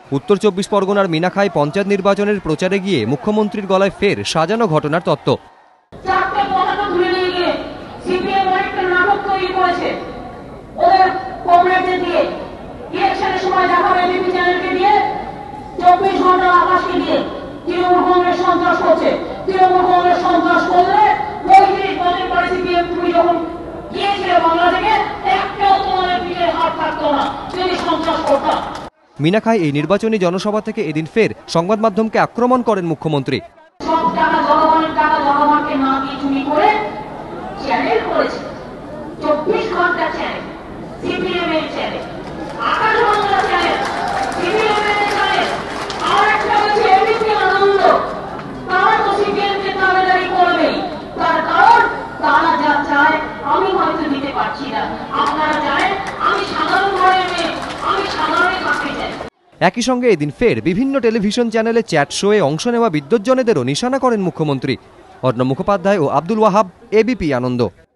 উত্তর 24 পরগনার মিনাখাই পঞ্চায়েত নির্বাচনের প্রচারে গিয়ে মুখ্যমন্ত্রীর গলায় ফের সাজানো ঘটনার তত্ত্ব। মিনাখাই এই নির্বাচনী জনসভা থেকে এদিন ফের সংবাদ মাধ্যমকে আক্রমণ করেন মুখ্যমন্ত্রী। একই সঙ্গে এদিন ফের বিভিন্ন টেলিভিশন চ্যানেলে চ্যাট শোয়ে অংশ নেওয়া বিদ্বজ্জনেদেরও নিশানা করেন মুখ্যমন্ত্রী। অর্ণব মুখোপাধ্যায় ও আব্দুল ওয়াহাব, এবিপি আনন্দ।